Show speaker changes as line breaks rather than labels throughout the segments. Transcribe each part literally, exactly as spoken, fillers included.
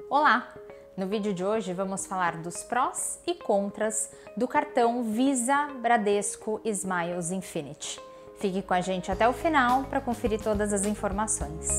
Olá! No vídeo de hoje vamos falar dos prós e contras do cartão Visa Bradesco Smiles Infinity. Fique com a gente até o final para conferir todas as informações.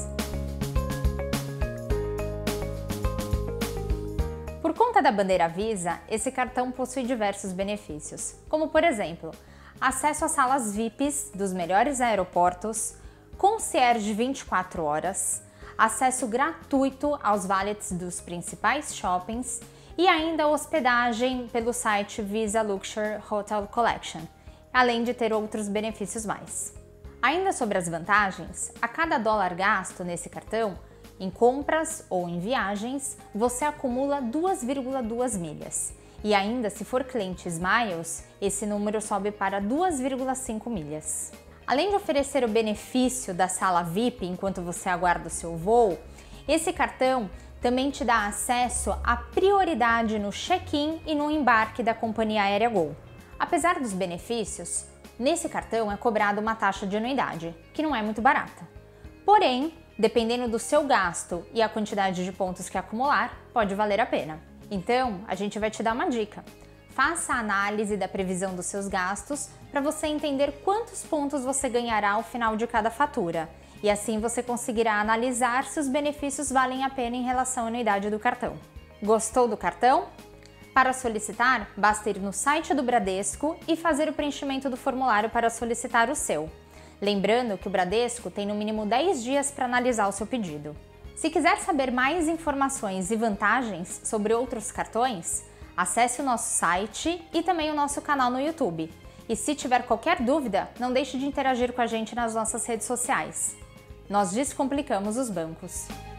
Por conta da bandeira Visa, esse cartão possui diversos benefícios, como por exemplo, acesso às salas V I Ps dos melhores aeroportos, concierge vinte e quatro horas, acesso gratuito aos valets dos principais shoppings e ainda hospedagem pelo site Visa Luxury Hotel Collection, além de ter outros benefícios mais. Ainda sobre as vantagens, a cada dólar gasto nesse cartão, em compras ou em viagens, você acumula duas vírgula duas milhas. E ainda se for cliente Smiles, esse número sobe para duas vírgula cinco milhas. Além de oferecer o benefício da sala V I P enquanto você aguarda o seu voo, esse cartão também te dá acesso à prioridade no check-in e no embarque da companhia aérea Gol. Apesar dos benefícios, nesse cartão é cobrada uma taxa de anuidade, que não é muito barata. Porém, dependendo do seu gasto e a quantidade de pontos que acumular, pode valer a pena. Então, a gente vai te dar uma dica. Faça a análise da previsão dos seus gastos para você entender quantos pontos você ganhará ao final de cada fatura. E assim você conseguirá analisar se os benefícios valem a pena em relação à anuidade do cartão. Gostou do cartão? Para solicitar, basta ir no site do Bradesco e fazer o preenchimento do formulário para solicitar o seu. Lembrando que o Bradesco tem no mínimo dez dias para analisar o seu pedido. Se quiser saber mais informações e vantagens sobre outros cartões, acesse o nosso site e também o nosso canal no YouTube. E se tiver qualquer dúvida, não deixe de interagir com a gente nas nossas redes sociais. Nós descomplicamos os bancos.